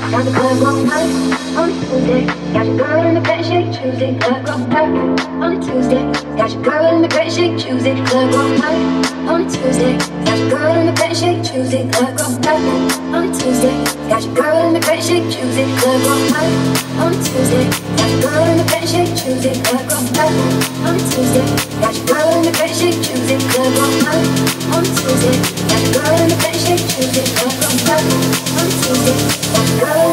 Got the club going night on a Tuesday. Got your girl in the bed, shake Tuesday. Club going night on a Tuesday. Got your girl in the bed, shake Tuesday. Club going night on a Tuesday. Got your girl in the bed, shake Tuesday. Club going night on a Tuesday. Got your girl in the bed, shake Tuesday. Club going night on a Tuesday. Got your girl in the bed, shake Tuesday. Club going night on a Tuesday. Got your girl in the bed, shake Tuesday. Club going night on a Tuesday. Got your girl in the bed, shake Tuesday. Club going night on a Tuesday. Got your girl